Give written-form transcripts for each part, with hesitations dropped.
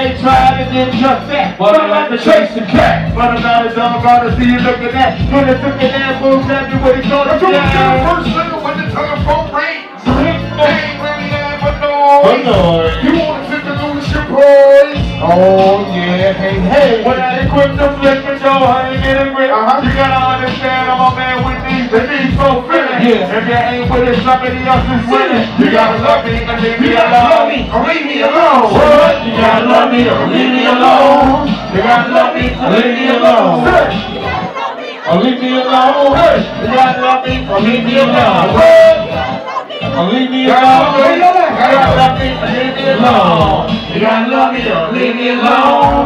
they tried and did just that. But I like to chase the cat. But I'm not a dumb brother, see you looking at. When it's looking at, move, tell me what he's gonna do. First nigga when the telephone rings. Ain't really had but noise. You wanna sit the lose your boys? Oh yeah, hey. When I equip the flip and go, I ain't get it with. You gotta understand, I'm a man with these, the needs so feeling. If you ain't with it, somebody else is winning. You gotta love me and leave me alone. Or leave me alone. What? You gotta love me or leave me alone. You gotta love me or leave me alone. Or leave me alone. You gotta love me or leave me alone. Or leave me alone. You gotta love me or leave me alone. You gotta love me or leave me alone.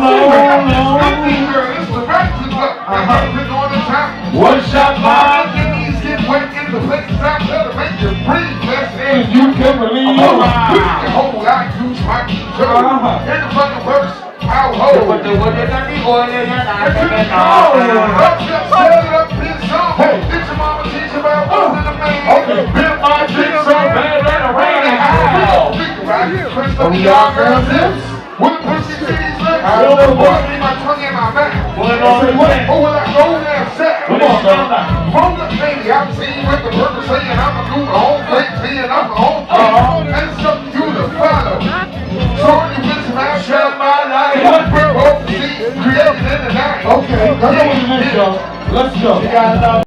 One shot mind. The places out there to make you breathe, If you can believe you can hold out, use my control. In the fucking verse, I'll hold. What you call? Up his song. Did your mama teach you about one in the man? Okay, built my shit so bad that I ran it high. We are girls lips. With the pussy titties lips. I don't know what. My tongue in my mouth. What will I go there and set? Come on, son. Roll up, baby. I'm seeing what the purpose saying. I'm gonna do my own thing, seeing I'm my own thing. And it's up to you to follow. So you listen, I share my life. We're both created in the night. Okay, let's go. Let's go.